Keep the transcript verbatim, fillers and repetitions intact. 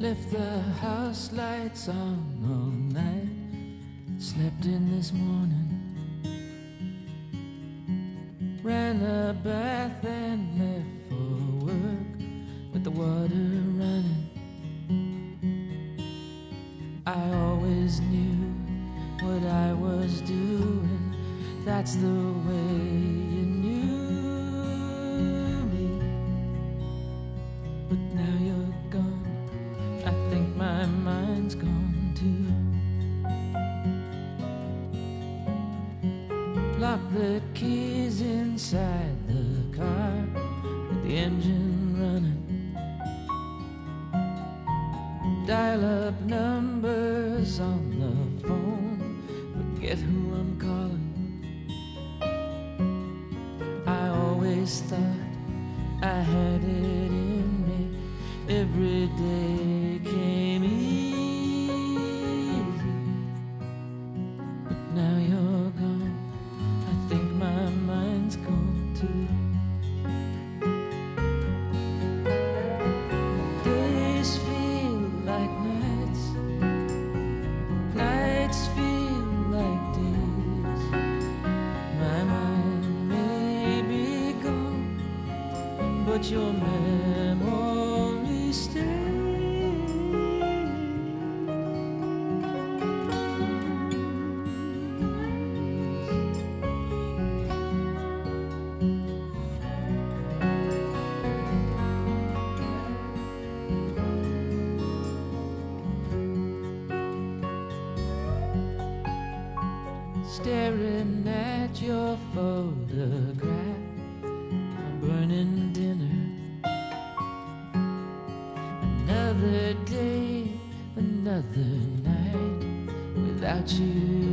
Left the house lights on all night, slept in this morning, ran a bath and left for work with the water running. I always knew what I was doing, that's the way you knew me. But now you're gone, I think my mind's gone too. Lock the keys inside the car with the engine running. Dial up numbers on the phone, forget who I'm calling. I always thought I had it in me, every day came easy. But now you're gone, I think my mind's gone too. Days feel like nights, nights feel like days. My mind may be gone, but your memory stays. Staring at your photograph, I'm burning dinner. Another day, another night without you